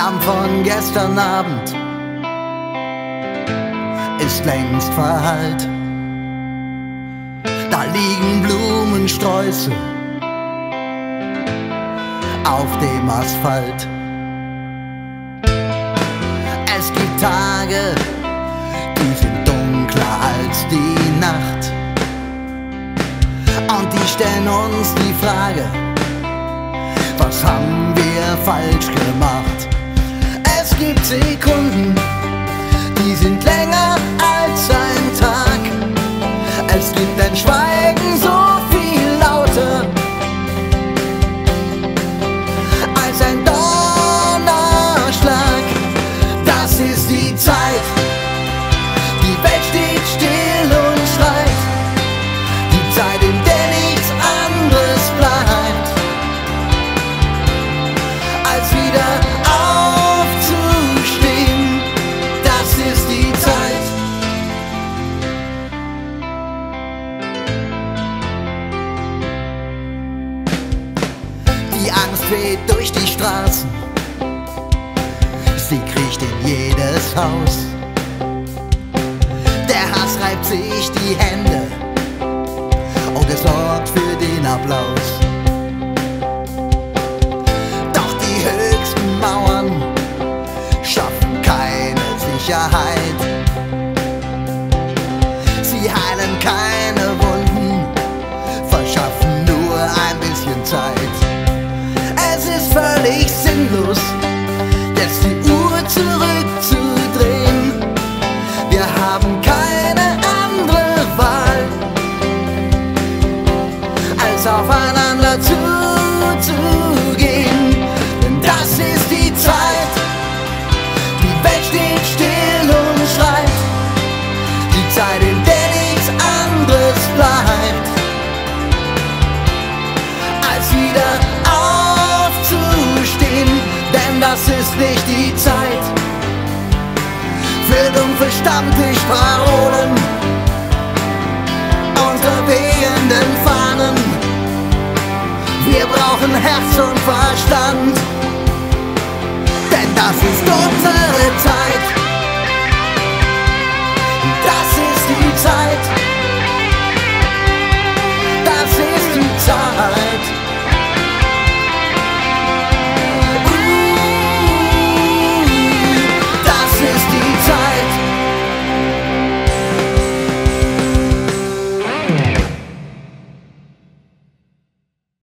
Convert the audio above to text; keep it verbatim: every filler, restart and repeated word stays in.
Lärm von gestern Abend ist längst verhallt. Da liegen Blumensträuße auf dem Asphalt. Es gibt Tage, die sind dunkler als die Nacht, und die stellen uns die Frage: Was haben wir falsch gemacht? Es gibt Sekunden, die sind länger als ein Tag. Es gibt ein Schweigen so viel lauter als ein Donnerschlag. Das ist die Zeit. Die Welt steht still und schreit. Die Zeit, in der nichts anderes bleibt, als wieder aufzustehen. Das ist die Zeit. Die Angst weht durch die Straßen, sie kriecht in jedes Haus. Der Hass reibt sich die Hände und es sorgt für den Applaus. Doch die höchsten Mauern schaffen keine Sicherheit. Sie heilen keine Wunden, verschaffen nur ein bisschen Zeit. Es ist völlig sinnlos, jetzt die Uhr zurückzudrehen. Wir haben keine andere Wahl, als aufeinander zuzugehen. Denn das ist die Zeit. Die Welt steht still und schreit. Die Zeit, in der nichts anderes bleibt, als wieder aufzustehen. Denn das ist nicht die Zeit für dumpfe Stammtischparolen unter wehenden Fahnen. Wir brauchen Herz und Verstand, denn das ist unsere Zeit.